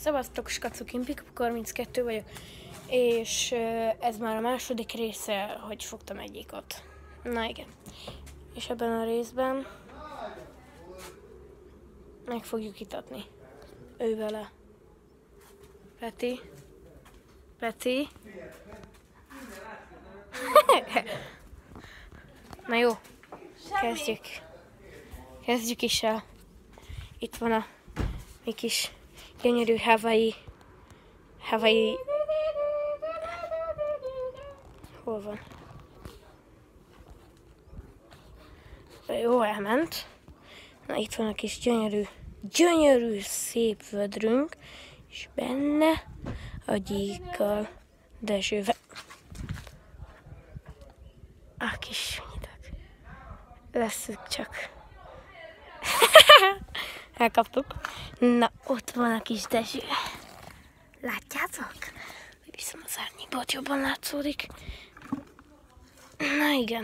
Szevasztok, skacok, én Pikapu 32 vagyok, és ez már a második része, hogy fogtam egyikat. Na igen. És ebben a részben meg fogjuk itatni. Ő vele. Peti. Peti. Na jó, kezdjük. Kezdjük is el. Itt van a mi kis gyönyörű Hawaii. Hol van? Jó, elment. Na, itt van a kis gyönyörű szép vödrünk, és benne a Gyíkkal, Dezsővel. A kis nyitak. Leszük csak. Elkaptuk. Na, ott van a kis Dezső. Látjátok? Viszont az árnyékban ott jobban látszódik. Na igen.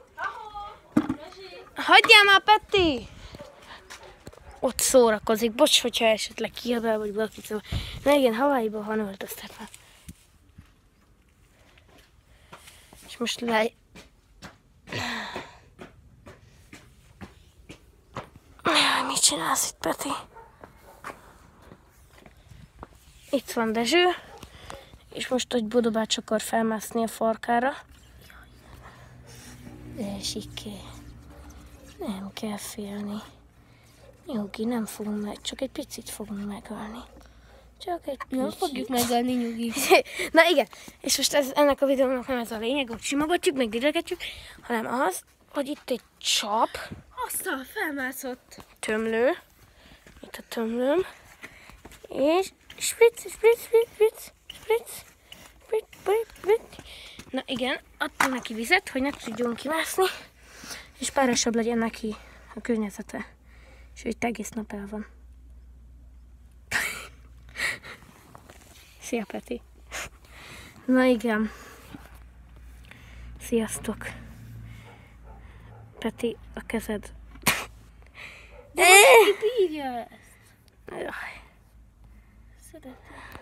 Hagyjál már, Peti! Ott szórakozik. Bocs, hogyha esetleg kiabál, vagy valaki szóval. Na igen, Hawaiiban van öltöztetve. És most Mit csinálsz itt, Peti? Itt van Dezső, és most, hogy Bodobács akar felmászni a farkára. Dezsike, nem kell félni. Nyugi, nem fogunk meg, csak egy picit fogunk megölni. Csak egy picit. Nem fogjuk megölni, Nyugi. Na igen, és most ennek a videónak nem ez a lényeg, hogy simogatjuk, meg diregetjük, hanem az, hogy itt egy csap. Aztán felmászott. Tömlő. Itt a tömlőm. És spritz. Na igen, adtam neki vizet, hogy ne tudjon kimászni, és párosabb legyen neki a környezete. És ő itt egész nap el van. Szia, Peti! Na igen. Sziasztok! Peti, a kezed. De most ki bírja ezt? Jaj. Szeretem.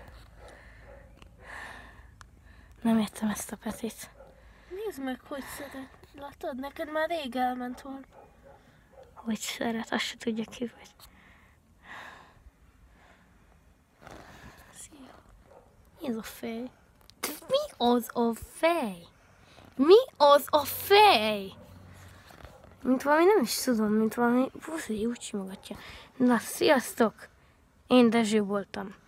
Nem értem ezt a Petit. Nézd meg, hogy szeret. Látod? Neked már rég elment volna. Hogy szeret, azt se tudja ki vagy. Szia. Mi az a fej? Mi az a fej? Mi az a fej? Mint valami, nem is tudom, mint valami puszi, úgy simogatja. Na, sziasztok! Én Dezső voltam.